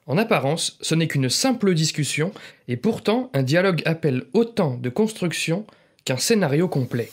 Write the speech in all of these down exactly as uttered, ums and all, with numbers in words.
En apparence, ce n'est qu'une simple discussion, et pourtant un dialogue appelle autant de construction qu'un scénario complet.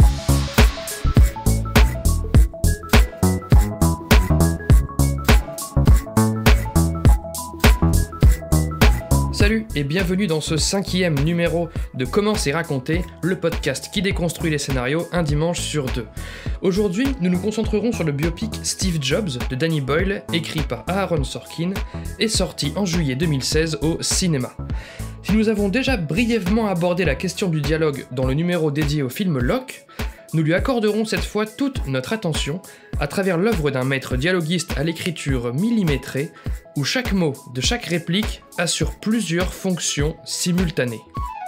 Salut et bienvenue dans ce cinquième numéro de Comment c'est raconté, le podcast qui déconstruit les scénarios un dimanche sur deux. Aujourd'hui, nous nous concentrerons sur le biopic Steve Jobs de Danny Boyle, écrit par Aaron Sorkin et sorti en juillet deux mille seize au cinéma. Si nous avons déjà brièvement abordé la question du dialogue dans le numéro dédié au film Locke, nous lui accorderons cette fois toute notre attention à travers l'œuvre d'un maître dialoguiste à l'écriture millimétrée, où chaque mot de chaque réplique assure plusieurs fonctions simultanées.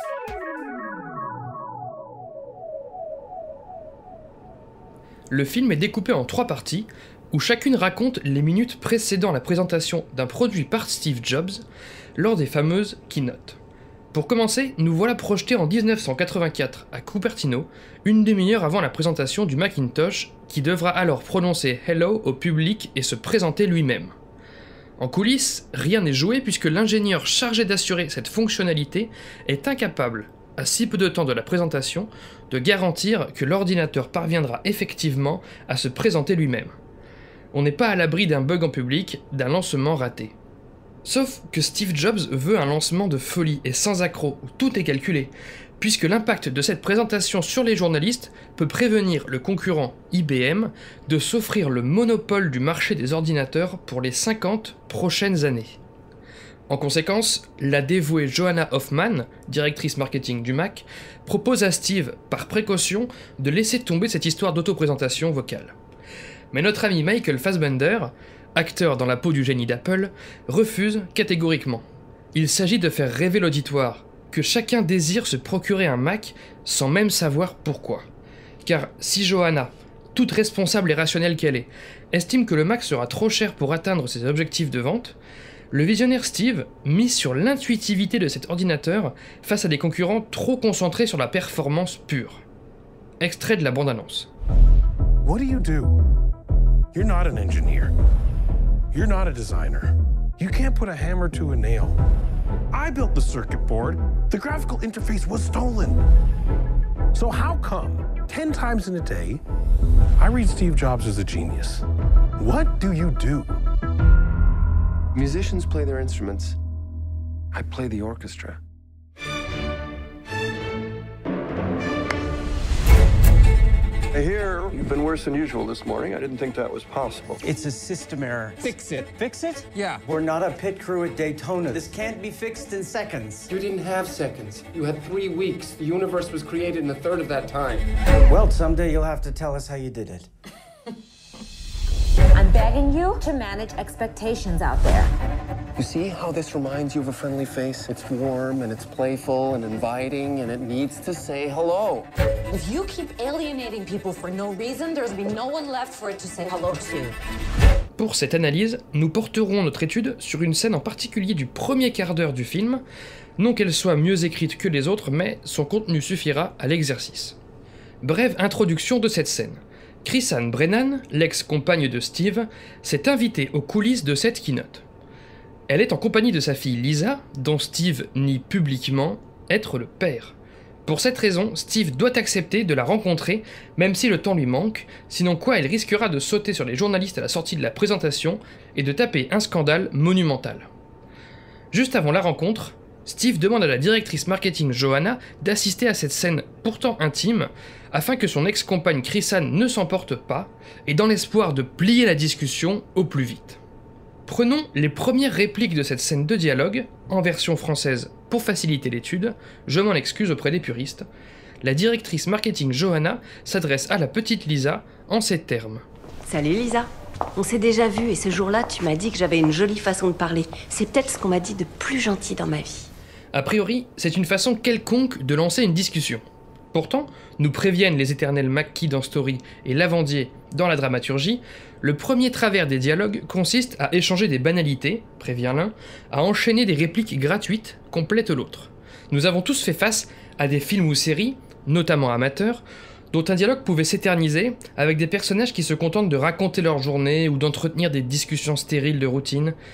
Le film est découpé en trois parties, où chacune raconte les minutes précédant la présentation d'un produit par Steve Jobs, lors des fameuses keynotes. Pour commencer, nous voilà projetés en dix-neuf cent quatre-vingt-quatre à Cupertino, une demi-heure avant la présentation du Macintosh, qui devra alors prononcer « Hello » au public et se présenter lui-même. En coulisses, rien n'est joué puisque l'ingénieur chargé d'assurer cette fonctionnalité est incapable, à si peu de temps de la présentation, de garantir que l'ordinateur parviendra effectivement à se présenter lui-même. On n'est pas à l'abri d'un bug en public, d'un lancement raté. Sauf que Steve Jobs veut un lancement de folie et sans accroc, où tout est calculé, puisque l'impact de cette présentation sur les journalistes peut prévenir le concurrent I B M de s'offrir le monopole du marché des ordinateurs pour les cinquante prochaines années. En conséquence, la dévouée Johanna Hoffman, directrice marketing du Mac, propose à Steve, par précaution, de laisser tomber cette histoire d'autoprésentation vocale. Mais notre ami Michael Fassbender, acteur dans la peau du génie d'Apple, refuse catégoriquement. Il s'agit de faire rêver l'auditoire, que chacun désire se procurer un Mac sans même savoir pourquoi. Car si Johanna, toute responsable et rationnelle qu'elle est, estime que le Mac sera trop cher pour atteindre ses objectifs de vente, le visionnaire Steve mise sur l'intuitivité de cet ordinateur face à des concurrents trop concentrés sur la performance pure. Extrait de la bande-annonce. What do you do? You're not an engineer. You're not a designer. You can't put a hammer to a nail. I built the circuit board. The graphical interface was stolen. So how come, ten times in a day, I read Steve Jobs as a genius? What do you do? Musicians play their instruments. I play the orchestra. I hear you've been worse than usual this morning. I didn't think that was possible. It's a system error. Fix it. Fix it? Yeah. We're not a pit crew at Daytona. This can't be fixed in seconds. You didn't have seconds. You had three weeks. The universe was created in a third of that time. Well, someday you'll have to tell us how you did it. I'm begging you to manage expectations out there. You see how this reminds you of a friendly face? It's warm and it's playful and inviting and it needs to say hello. If you keep alienating people for no reason, there's be no one left for it to say hello to. Pour cette analyse, nous porterons notre étude sur une scène en particulier du premier quart d'heure du film, non qu'elle soit mieux écrite que les autres, mais son contenu suffira à l'exercice. Brève introduction de cette scène. Chrisann Brennan, l'ex-compagne de Steve, s'est invitée aux coulisses de cette keynote. Elle est en compagnie de sa fille Lisa, dont Steve nie publiquement être le père. Pour cette raison, Steve doit accepter de la rencontrer, même si le temps lui manque, sinon quoi elle risquera de sauter sur les journalistes à la sortie de la présentation et de taper un scandale monumental. Juste avant la rencontre, Steve demande à la directrice marketing Johanna d'assister à cette scène pourtant intime, afin que son ex-compagne Chrisann ne s'emporte pas, et dans l'espoir de plier la discussion au plus vite. Prenons les premières répliques de cette scène de dialogue, en version française pour faciliter l'étude, je m'en excuse auprès des puristes. La directrice marketing Johanna s'adresse à la petite Lisa en ces termes. Salut Lisa, on s'est déjà vu et ce jour-là tu m'as dit que j'avais une jolie façon de parler. C'est peut-être ce qu'on m'a dit de plus gentil dans ma vie. A priori, c'est une façon quelconque de lancer une discussion. Pourtant, nous préviennent les éternels Mackie dans Story et Lavandier dans la dramaturgie, le premier travers des dialogues consiste à échanger des banalités, prévient l'un, à enchaîner des répliques gratuites, complètent l'autre. Nous avons tous fait face à des films ou séries, notamment amateurs, dont un dialogue pouvait s'éterniser, avec des personnages qui se contentent de raconter leur journée ou d'entretenir des discussions stériles de routine.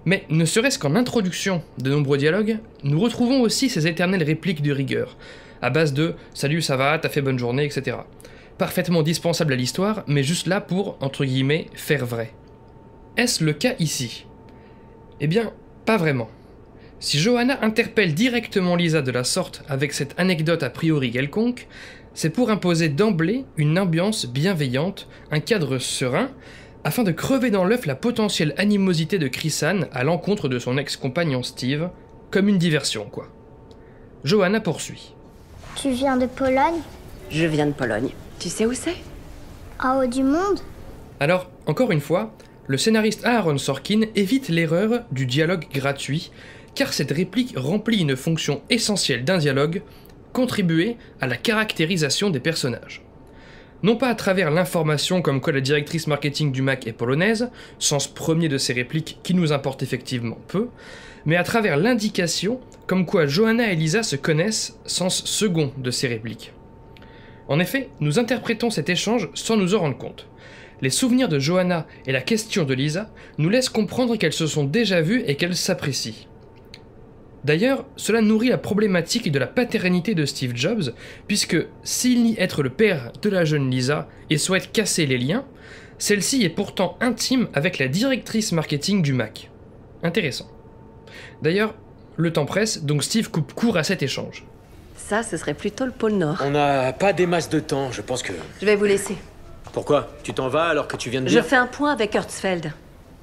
Mais ne serait-ce qu'en introduction de nombreux dialogues, nous retrouvons aussi ces éternelles répliques de rigueur, à base de « salut, ça va, t'as fait bonne journée, et cetera » parfaitement dispensables à l'histoire, mais juste là pour, entre guillemets, faire vrai. Est-ce le cas ici? Eh bien, pas vraiment. Si Johanna interpelle directement Lisa de la sorte avec cette anecdote a priori quelconque, c'est pour imposer d'emblée une ambiance bienveillante, un cadre serein, afin de crever dans l'œuf la potentielle animosité de Chris-Anne à l'encontre de son ex-compagnon Steve, comme une diversion quoi. Johanna poursuit. Tu viens de Pologne? Je viens de Pologne. Tu sais où c'est? En haut du monde? Alors, encore une fois, le scénariste Aaron Sorkin évite l'erreur du dialogue gratuit, car cette réplique remplit une fonction essentielle d'un dialogue, contribuer à la caractérisation des personnages. Non pas à travers l'information comme quoi la directrice marketing du Mac est polonaise, sens premier de ces répliques qui nous importe effectivement peu, mais à travers l'indication comme quoi Johanna et Lisa se connaissent, sens second de ces répliques. En effet, nous interprétons cet échange sans nous en rendre compte. Les souvenirs de Johanna et la question de Lisa nous laissent comprendre qu'elles se sont déjà vues et qu'elles s'apprécient. D'ailleurs, cela nourrit la problématique de la paternité de Steve Jobs, puisque s'il nie être le père de la jeune Lisa et souhaite casser les liens, celle-ci est pourtant intime avec la directrice marketing du Mac. Intéressant. D'ailleurs, le temps presse, donc Steve coupe court à cet échange. Ça, ce serait plutôt le pôle Nord. On n'a pas des masses de temps, je pense que... Je vais vous laisser. Pourquoi? Tu t'en vas alors que tu viens de Je dire... fais un point avec Hertzfeld.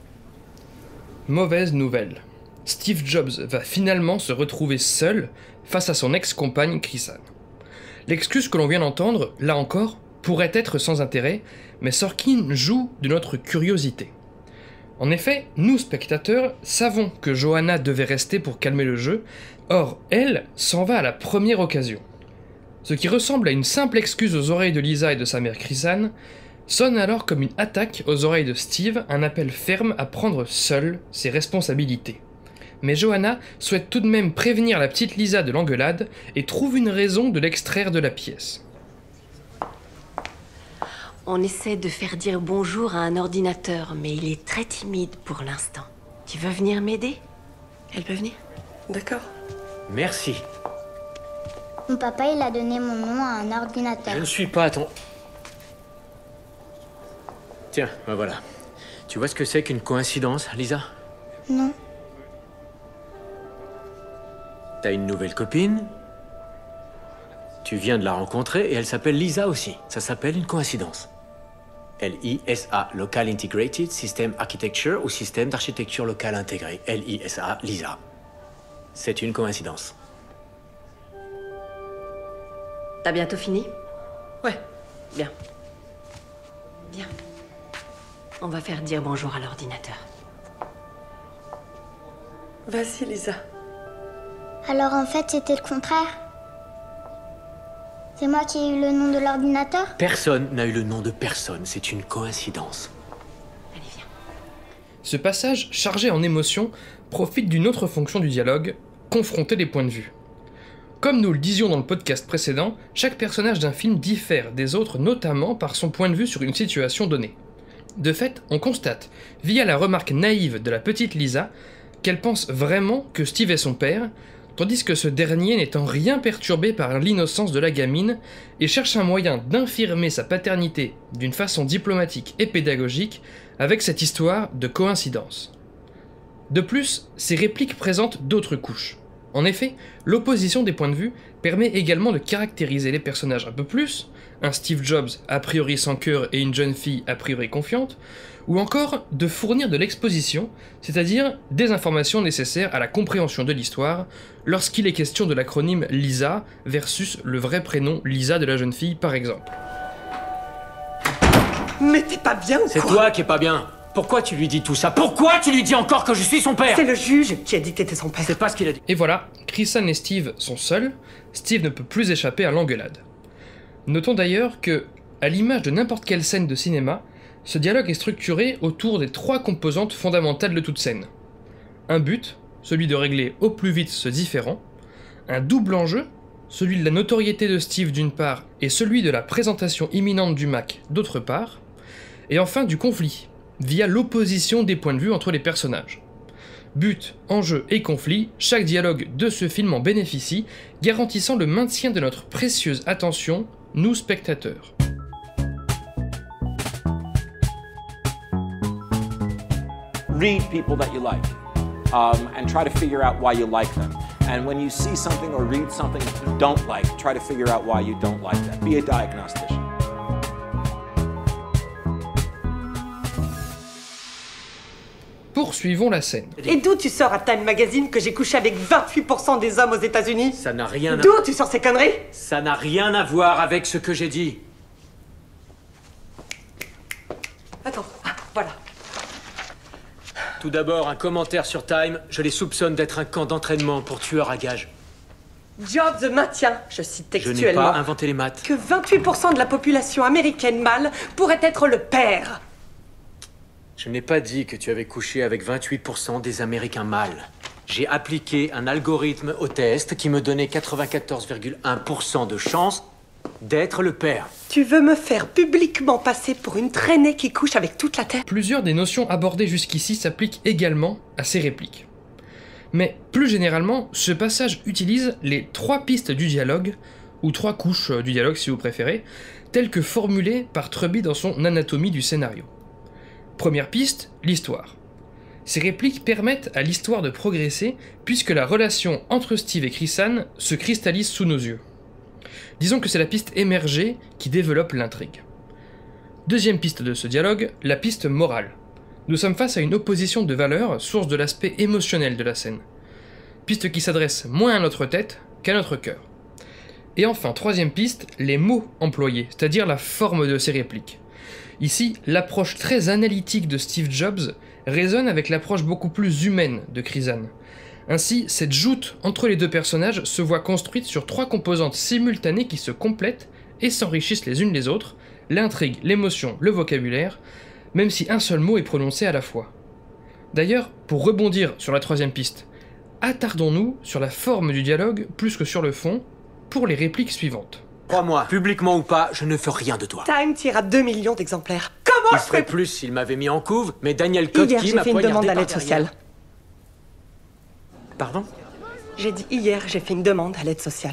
Mauvaise nouvelle. Steve Jobs va finalement se retrouver seul face à son ex-compagne Chris-Anne. L'excuse que l'on vient d'entendre, là encore, pourrait être sans intérêt, mais Sorkin joue de notre curiosité. En effet, nous spectateurs savons que Johanna devait rester pour calmer le jeu, or elle s'en va à la première occasion. Ce qui ressemble à une simple excuse aux oreilles de Lisa et de sa mère Chris-Anne, sonne alors comme une attaque aux oreilles de Steve, un appel ferme à prendre seul ses responsabilités. Mais Johanna souhaite tout de même prévenir la petite Lisa de l'engueulade et trouve une raison de l'extraire de la pièce. On essaie de faire dire bonjour à un ordinateur, mais il est très timide pour l'instant. Tu veux venir m'aider? Elle peut venir? D'accord. Merci. Mon papa, il a donné mon nom à un ordinateur. Je ne suis pas ton... Tiens, ben voilà. Tu vois ce que c'est qu'une coïncidence, Lisa? Non. T'as une nouvelle copine. Tu viens de la rencontrer et elle s'appelle Lisa aussi. Ça s'appelle une coïncidence. L I S A, Local Integrated System Architecture ou Système d'architecture locale intégrée. L I S A, Lisa. C'est une coïncidence. T'as bientôt fini? Ouais. Bien. Bien. On va faire dire bonjour à l'ordinateur. Vas-y, Lisa. Alors en fait, c'était le contraire? C'est moi qui ai eu le nom de l'ordinateur? Personne n'a eu le nom de personne, c'est une coïncidence. Allez, viens. Ce passage, chargé en émotions, profite d'une autre fonction du dialogue, confronter les points de vue. Comme nous le disions dans le podcast précédent, chaque personnage d'un film diffère des autres, notamment par son point de vue sur une situation donnée. De fait, on constate, via la remarque naïve de la petite Lisa, qu'elle pense vraiment que Steve est son père, tandis que ce dernier n'est en rien perturbé par l'innocence de la gamine et cherche un moyen d'infirmer sa paternité d'une façon diplomatique et pédagogique avec cette histoire de coïncidence. De plus, ces répliques présentent d'autres couches. En effet, l'opposition des points de vue permet également de caractériser les personnages un peu plus, un Steve Jobs a priori sans cœur et une jeune fille a priori confiante, ou encore de fournir de l'exposition, c'est-à-dire des informations nécessaires à la compréhension de l'histoire, lorsqu'il est question de l'acronyme Lisa versus le vrai prénom Lisa de la jeune fille par exemple. Mais t'es pas bien ou quoi? C'est toi qui es pas bien. Pourquoi tu lui dis tout ça? Pourquoi tu lui dis encore que je suis son père? C'est le juge qui a dit que t'étais son père. C'est pas ce qu'il a dit. Et voilà, Chris-Anne et Steve sont seuls, Steve ne peut plus échapper à l'engueulade. Notons d'ailleurs que, à l'image de n'importe quelle scène de cinéma, ce dialogue est structuré autour des trois composantes fondamentales de toute scène. Un but, celui de régler au plus vite ce différend, un double enjeu, celui de la notoriété de Steve d'une part et celui de la présentation imminente du Mac d'autre part, et enfin du conflit, via l'opposition des points de vue entre les personnages. But, enjeu et conflit, chaque dialogue de ce film en bénéficie, garantissant le maintien de notre précieuse attention, nous spectateurs. Read people that you like, um, and try to figure out why you like them. And when you see something or read something you don't like, try to figure out why you don't like that. Be a diagnostician. Poursuivons la scène. Et d'où tu sors à Time Magazine que j'ai couché avec vingt-huit pour cent des hommes aux États-Unis? Ça n'a rien à... D'où tu sors ces conneries? Ça n'a rien à voir avec ce que j'ai dit. Attends, ah, voilà. Tout d'abord, un commentaire sur Time. Je les soupçonne d'être un camp d'entraînement pour tueurs à gages. Jobs maintient, je cite textuellement, je n'ai pas inventé les maths, que vingt-huit pour cent de la population américaine mâle pourrait être le père. Je n'ai pas dit que tu avais couché avec vingt-huit pour cent des Américains mâles. J'ai appliqué un algorithme au test qui me donnait quatre-vingt-quatorze virgule un pour cent de chance d'être le père. Tu veux me faire publiquement passer pour une traînée qui couche avec toute la terre? Plusieurs des notions abordées jusqu'ici s'appliquent également à ces répliques. Mais plus généralement, ce passage utilise les trois pistes du dialogue, ou trois couches du dialogue si vous préférez, telles que formulées par Truby dans son Anatomie du scénario. Première piste, l'histoire. Ces répliques permettent à l'histoire de progresser puisque la relation entre Steve et Chrisanne se cristallise sous nos yeux. Disons que c'est la piste émergée qui développe l'intrigue. Deuxième piste de ce dialogue, la piste morale. Nous sommes face à une opposition de valeurs, source de l'aspect émotionnel de la scène. Piste qui s'adresse moins à notre tête qu'à notre cœur. Et enfin, troisième piste, les mots employés, c'est-à-dire la forme de ces répliques. Ici, l'approche très analytique de Steve Jobs résonne avec l'approche beaucoup plus humaine de Chrisanne. Ainsi, cette joute entre les deux personnages se voit construite sur trois composantes simultanées qui se complètent et s'enrichissent les unes les autres, l'intrigue, l'émotion, le vocabulaire, même si un seul mot est prononcé à la fois. D'ailleurs, pour rebondir sur la troisième piste, attardons-nous sur la forme du dialogue plus que sur le fond, pour les répliques suivantes. Crois-moi, publiquement ou pas, je ne veux rien de toi. Time tire à deux millions d'exemplaires. Comment Il je ferait ferais plus s'il m'avait mis en couve, mais Daniel Kotki Hier, j'ai m'a fait une poignardé demande à par l'aide derrière. sociale. Pardon? J'ai dit hier, j'ai fait une demande à l'aide sociale.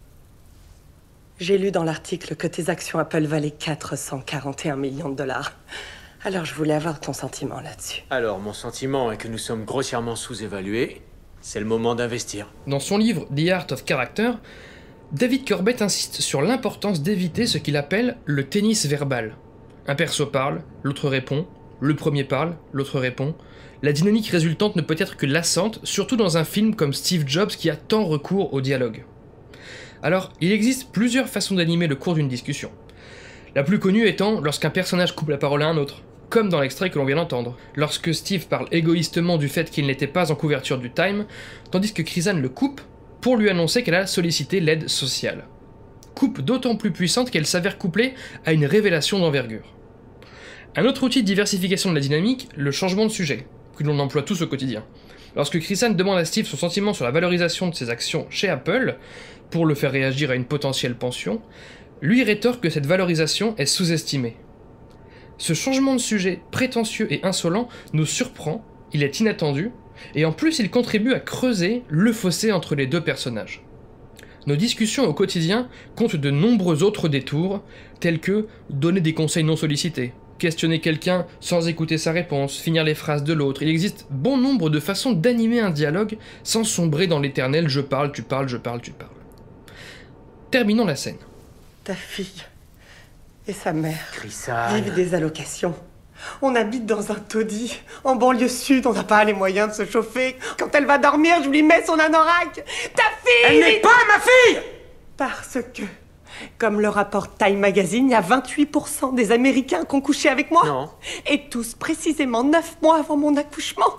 J'ai lu dans l'article que tes actions Apple valaient quatre cent quarante et un millions de dollars. Alors je voulais avoir ton sentiment là-dessus. Alors, mon sentiment est que nous sommes grossièrement sous-évalués. C'est le moment d'investir. Dans son livre The Art of Character, David Corbett insiste sur l'importance d'éviter ce qu'il appelle le tennis verbal. Un perso parle, l'autre répond, le premier parle, l'autre répond. La dynamique résultante ne peut être que lassante, surtout dans un film comme Steve Jobs qui a tant recours au dialogue. Alors, il existe plusieurs façons d'animer le cours d'une discussion. La plus connue étant lorsqu'un personnage coupe la parole à un autre, comme dans l'extrait que l'on vient d'entendre, lorsque Steve parle égoïstement du fait qu'il n'était pas en couverture du Time, tandis que Chrisanne le coupe pour lui annoncer qu'elle a sollicité l'aide sociale. Coupe d'autant plus puissante qu'elle s'avère couplée à une révélation d'envergure. Un autre outil de diversification de la dynamique, le changement de sujet, que l'on emploie tous au quotidien. Lorsque Chrisanne demande à Steve son sentiment sur la valorisation de ses actions chez Apple, pour le faire réagir à une potentielle pension, lui rétorque que cette valorisation est sous-estimée. Ce changement de sujet prétentieux et insolent nous surprend, il est inattendu, et en plus il contribue à creuser le fossé entre les deux personnages. Nos discussions au quotidien comptent de nombreux autres détours, tels que donner des conseils non sollicités, questionner quelqu'un sans écouter sa réponse, finir les phrases de l'autre. Il existe bon nombre de façons d'animer un dialogue sans sombrer dans l'éternel « je parle, tu parles, je parle, tu parles ». Terminons la scène. Ta fille et sa mère Chrisanne. vivent des allocations. On habite dans un taudis. En banlieue sud, on n'a pas les moyens de se chauffer. Quand elle va dormir, je lui mets son anorak. Ta fille Elle n'est pas ma fille! Parce que, comme le rapporte Time Magazine, il y a vingt-huit pour cent des Américains qui ont couché avec moi. Non. Et tous précisément neuf mois avant mon accouchement.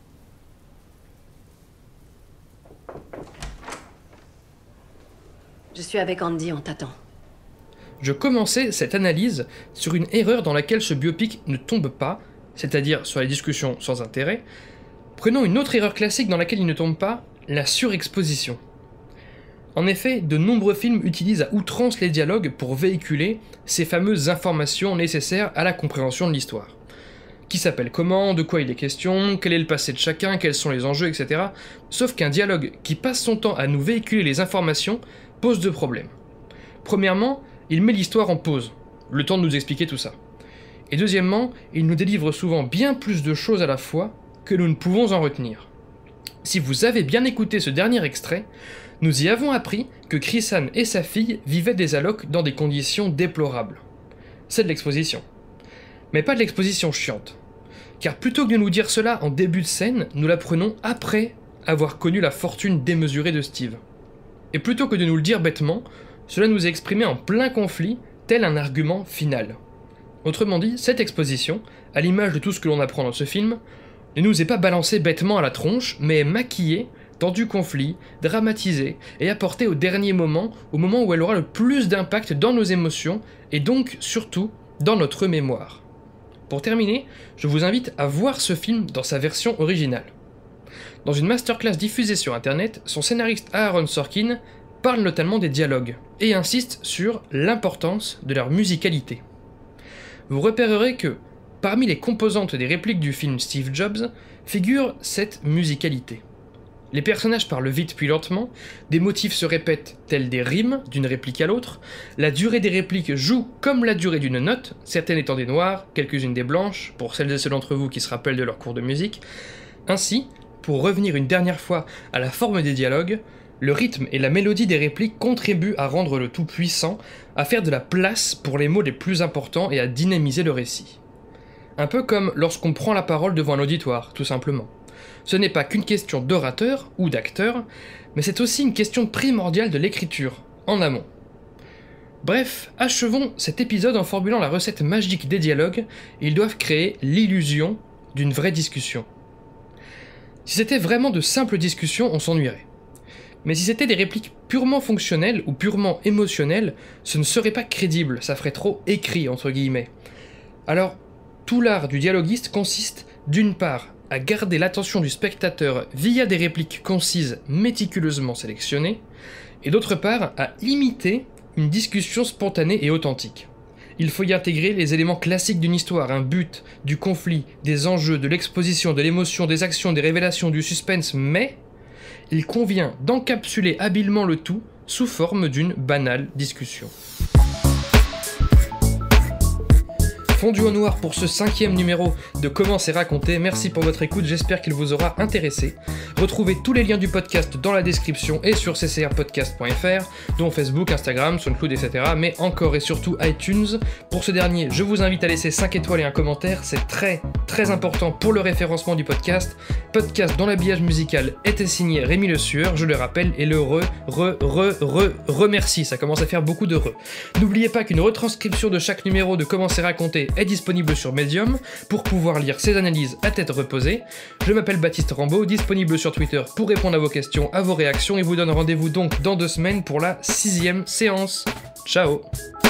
Je suis avec Andy, on t'attend. Je commençais cette analyse sur une erreur dans laquelle ce biopic ne tombe pas, c'est-à-dire sur les discussions sans intérêt. Prenons une autre erreur classique dans laquelle il ne tombe pas, la surexposition. En effet, de nombreux films utilisent à outrance les dialogues pour véhiculer ces fameuses informations nécessaires à la compréhension de l'histoire. Qui s'appelle comment, de quoi il est question, quel est le passé de chacun, quels sont les enjeux, et cetera. Sauf qu'un dialogue qui passe son temps à nous véhiculer les informations pose deux problèmes. Premièrement, il met l'histoire en pause, le temps de nous expliquer tout ça. Et deuxièmement, il nous délivre souvent bien plus de choses à la fois que nous ne pouvons en retenir. Si vous avez bien écouté ce dernier extrait, nous y avons appris que Chris-Anne et sa fille vivaient des allocs dans des conditions déplorables. C'est de l'exposition. Mais pas de l'exposition chiante. Car plutôt que de nous dire cela en début de scène, nous l'apprenons après avoir connu la fortune démesurée de Steve. Et plutôt que de nous le dire bêtement, cela nous est exprimé en plein conflit, tel un argument final. Autrement dit, cette exposition, à l'image de tout ce que l'on apprend dans ce film, ne nous est pas balancée bêtement à la tronche, mais est maquillée dans du conflit, dramatisée et apportée au dernier moment, au moment où elle aura le plus d'impact dans nos émotions, et donc surtout dans notre mémoire. Pour terminer, je vous invite à voir ce film dans sa version originale. Dans une masterclass diffusée sur internet, son scénariste Aaron Sorkin parle notamment des dialogues, et insiste sur l'importance de leur musicalité. Vous repérerez que, parmi les composantes des répliques du film Steve Jobs, figure cette musicalité. Les personnages parlent vite puis lentement, des motifs se répètent tels des rimes d'une réplique à l'autre, la durée des répliques joue comme la durée d'une note, certaines étant des noires, quelques-unes des blanches, pour celles et ceux d'entre vous qui se rappellent de leur cours de musique. Ainsi, pour revenir une dernière fois à la forme des dialogues, le rythme et la mélodie des répliques contribuent à rendre le tout puissant, à faire de la place pour les mots les plus importants et à dynamiser le récit. Un peu comme lorsqu'on prend la parole devant un auditoire, tout simplement. Ce n'est pas qu'une question d'orateur ou d'acteur, mais c'est aussi une question primordiale de l'écriture, en amont. Bref, achevons cet épisode en formulant la recette magique des dialogues, et ils doivent créer l'illusion d'une vraie discussion. Si c'était vraiment de simples discussions, on s'ennuierait. Mais si c'était des répliques purement fonctionnelles ou purement émotionnelles, ce ne serait pas crédible, ça ferait trop écrit, entre guillemets. Alors, tout l'art du dialoguiste consiste, d'une part, à garder l'attention du spectateur via des répliques concises méticuleusement sélectionnées, et d'autre part, à imiter une discussion spontanée et authentique. Il faut y intégrer les éléments classiques d'une histoire, un but, du conflit, des enjeux, de l'exposition, de l'émotion, des actions, des révélations, du suspense, mais il convient d'encapsuler habilement le tout sous forme d'une banale discussion. Fondu au noir pour ce cinquième numéro de Comment c'est raconté. Merci pour votre écoute, j'espère qu'il vous aura intéressé. Retrouvez tous les liens du podcast dans la description et sur c c r podcast point f r, dont Facebook, Instagram, SoundCloud, et cetera, mais encore et surtout iTunes. Pour ce dernier, je vous invite à laisser cinq étoiles et un commentaire, c'est très très important pour le référencement du podcast. Podcast dont l'habillage musical était signé Rémi Le Sueur, je le rappelle, et le re, re, re, re, remercie, ça commence à faire beaucoup de re. N'oubliez pas qu'une retranscription de chaque numéro de Comment c'est raconté est disponible sur Medium pour pouvoir lire ces analyses à tête reposée. Je m'appelle Baptiste Rambaud, disponible sur Twitter pour répondre à vos questions, à vos réactions, et vous donne rendez-vous donc dans deux semaines pour la sixième séance. Ciao!